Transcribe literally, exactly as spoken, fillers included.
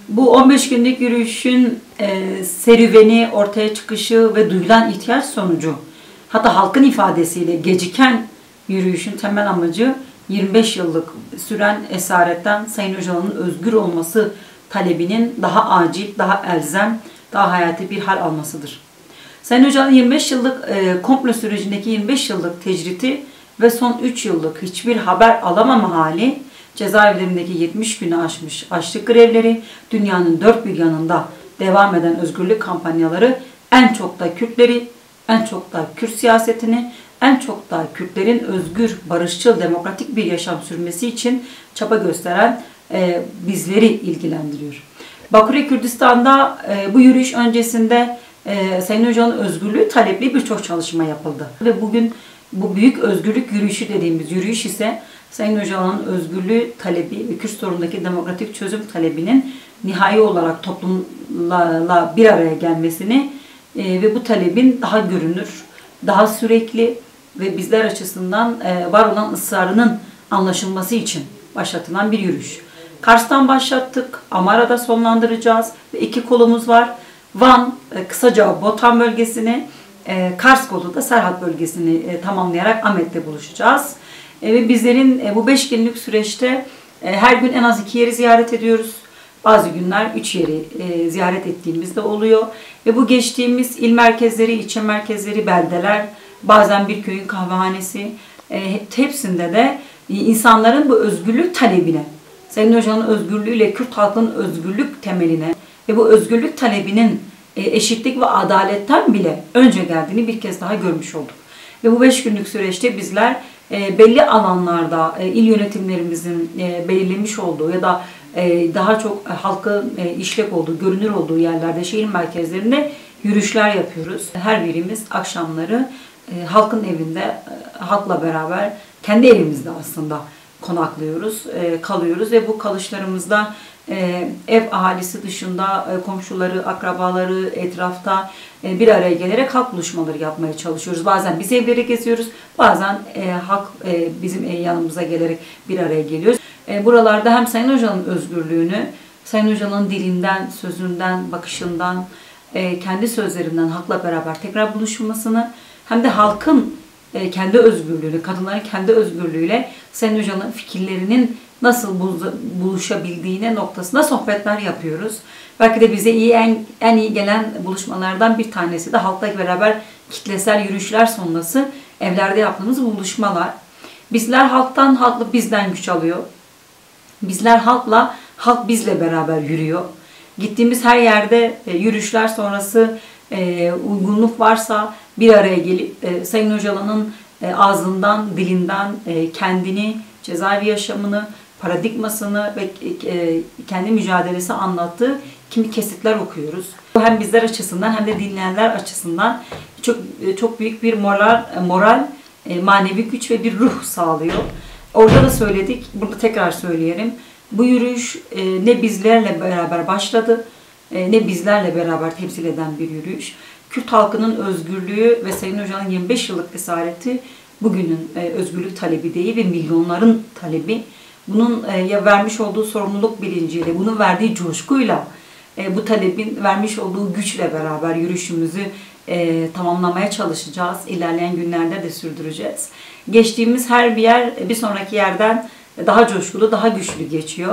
Bu on beş günlük yürüyüşün e, serüveni, ortaya çıkışı ve duyulan ihtiyaç sonucu, hatta halkın ifadesiyle geciken yürüyüşün temel amacı yirmi beş yıllık süren esaretten Sayın Öcalan'ın özgür olması talebinin daha acil, daha elzem, daha hayati bir hal almasıdır. Sayın Öcalan'ın yirmi beş yıllık e, komplo sürecindeki yirmi beş yıllık tecriti ve son üç yıllık hiçbir haber alamama hali, cezaevlerindeki yetmiş günü aşmış açlık grevleri, dünyanın dört bir yanında devam eden özgürlük kampanyaları en çok da Kürtleri, en çok da Kürt siyasetini, en çok da Kürtlerin özgür, barışçıl, demokratik bir yaşam sürmesi için çaba gösteren e, bizleri ilgilendiriyor. Bakü'de Kürdistan'da e, bu yürüyüş öncesinde e, Sayın Öcalan'ın özgürlüğü talepli birçok çalışma yapıldı. Ve bugün bu büyük özgürlük yürüyüşü dediğimiz yürüyüş ise Sayın Öcalan'ın özgürlüğü talebi ve Kürt sorunundaki demokratik çözüm talebinin nihai olarak toplumla bir araya gelmesini e, ve bu talebin daha görünür, daha sürekli ve bizler açısından e, var olan ısrarının anlaşılması için başlatılan bir yürüyüş. Kars'tan başlattık, Amara'da sonlandıracağız ve iki kolumuz var. Van, e, kısaca Botan bölgesini, e, Kars kolu da Serhat bölgesini e, tamamlayarak Ahmet'te buluşacağız. E, ve bizlerin e, bu beş günlük süreçte e, her gün en az iki yeri ziyaret ediyoruz. Bazı günler üç yeri e, ziyaret ettiğimizde oluyor. Ve bu geçtiğimiz il merkezleri, ilçe merkezleri, beldeler, bazen bir köyün kahvehanesi, e, hepsinde de e, insanların bu özgürlük talebine, Sayın Öcalan'ın özgürlüğüyle Kürt halkının özgürlük temeline ve bu özgürlük talebinin e, eşitlik ve adaletten bile önce geldiğini bir kez daha görmüş olduk. Ve bu beş günlük süreçte bizler e, belli alanlarda e, il yönetimlerimizin e, belirlemiş olduğu ya da e, daha çok e, halkın e, işlek olduğu, görünür olduğu yerlerde, şehir merkezlerinde yürüyüşler yapıyoruz. Her birimiz akşamları e, halkın evinde, e, halkla beraber kendi evimizde aslında konaklıyoruz, e, kalıyoruz ve bu kalışlarımızda e, ev ahalisi dışında e, komşuları, akrabaları, etrafta e, bir araya gelerek halk buluşmaları yapmaya çalışıyoruz. Bazen biz evleri geziyoruz, bazen e, halk e, bizim e, yanımıza gelerek bir araya geliyoruz. E, buralarda hem Sayın Öcalan'ın özgürlüğünü, Sayın Öcalan'ın dilinden, sözünden, bakışından, e, kendi sözlerinden halkla beraber tekrar buluşulmasını, hem de halkın e, kendi özgürlüğüyle, kadınların kendi özgürlüğüyle Sayın Öcalan'ın fikirlerinin nasıl buluşabildiğine noktasında sohbetler yapıyoruz. Belki de bize iyi en, en iyi gelen buluşmalardan bir tanesi de halkla beraber kitlesel yürüyüşler sonrası evlerde yaptığımız buluşmalar. Bizler halktan, halk bizden güç alıyor. Bizler halkla, halk bizle beraber yürüyor. Gittiğimiz her yerde e, yürüyüşler sonrası e, uygunluk varsa bir araya gelip e, Sayın Öcalan'ın e, ağzından, dilinden e, kendini, cezaevi yaşamını, paradigmasını ve e, kendi mücadelesi anlattığı kimi kesitler okuyoruz. Bu hem bizler açısından hem de dinleyenler açısından çok çok büyük bir moral, moral e, manevi güç ve bir ruh sağlıyor. Orada da söyledik, burada tekrar söyleyelim. Bu yürüyüş e, ne bizlerle beraber başladı, e, ne bizlerle beraber temsil eden bir yürüyüş. Kürt halkının özgürlüğü ve Sayın Öcalan'ın yirmi beş yıllık esareti bugünün e, özgürlük talebi değil ve milyonların talebi. Bunun e, vermiş olduğu sorumluluk bilinciyle, bunun verdiği coşkuyla, e, bu talebin vermiş olduğu güçle beraber yürüyüşümüzü e, tamamlamaya çalışacağız. İlerleyen günlerde de sürdüreceğiz. Geçtiğimiz her bir yer bir sonraki yerden daha coşkulu, daha güçlü geçiyor.